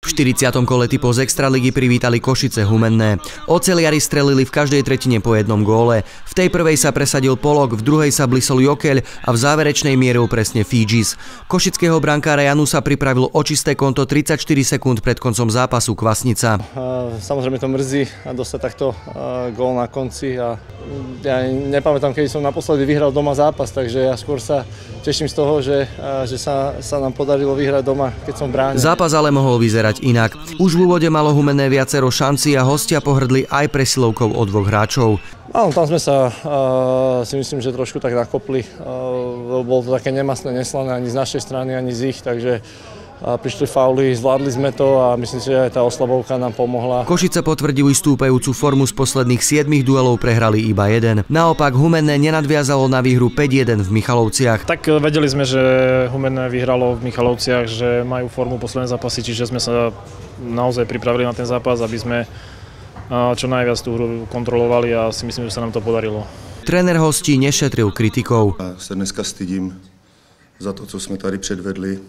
V 40. kole typov z Extraligy privítali Košice Humenné. Oceliari strelili v každej tretine po jednom góle. V tej prvej sa presadil Polok, v druhej sa blisol Jokeľ a v záverečnej mieril presne Fidžis. Košického brankára Janusa pripravil očisté konto 34 sekúnd pred koncom zápasu Kvasnica. Samozrejme to mrzí dostať takto gól na konci a ja nepamätám, kedy som naposledy vyhral doma zápas, takže ja skôr sa teším z toho, že sa nám podarilo vyhrať doma, keď som bránil. Zápas ale mohol vyzerať inak. Už v úvode malo Humenné viacero šancí a hostia pohrdli aj presilovkou od dvoch hráčov. Áno, tam sme sa si myslím, že trošku tak nakopli. Bolo to také nemastné, neslané ani z našej strany, ani z ich, takže prišli fauly, zvládli sme to a myslím si, že aj tá oslabovka nám pomohla. Košice potvrdili stúpajúcu formu, z posledných 7 duelov prehrali iba jeden. Naopak Humenné nenadviazalo na výhru 5-1 v Michalovciach. Tak vedeli sme, že Humenné vyhralo v Michalovciach, že majú formu posledné zápasy, čiže sme sa naozaj pripravili na ten zápas, aby sme čo najviac tú hru kontrolovali a si myslím, že sa nám to podarilo. Tréner hostí nešetril kritikou. Já se dneska stydím za to, co jsme tady předvedli.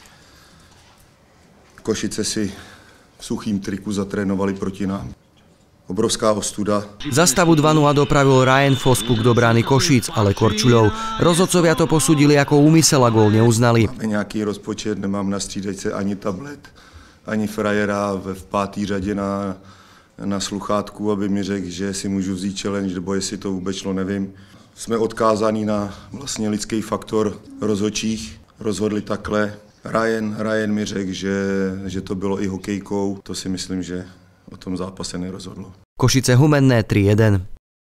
Košice si v suchým triku zatrénovali proti nám. Obrovská ostuda. Za stavu 2-0 dopravil Ryan Fospuk do brány Košíc, ale Korčuľov. Rozhodcovia to posúdili ako úmysel a gól neuznali. Máme nějaký rozpočet, nemám na střídačce ani tablet, ani frajera v 5. řadě na sluchátku, aby mi řekl, že si můžu vzít challenge, nebo jestli to vůbec šlo, nevím. Jsme odkázáni na vlastně lidský faktor rozhodčích. Rozhodli takhle. Ryan mi řekl, že to bylo i hokejkou. To si myslím, že o tom zápase nerozhodlo. Košice Humenné 3-1.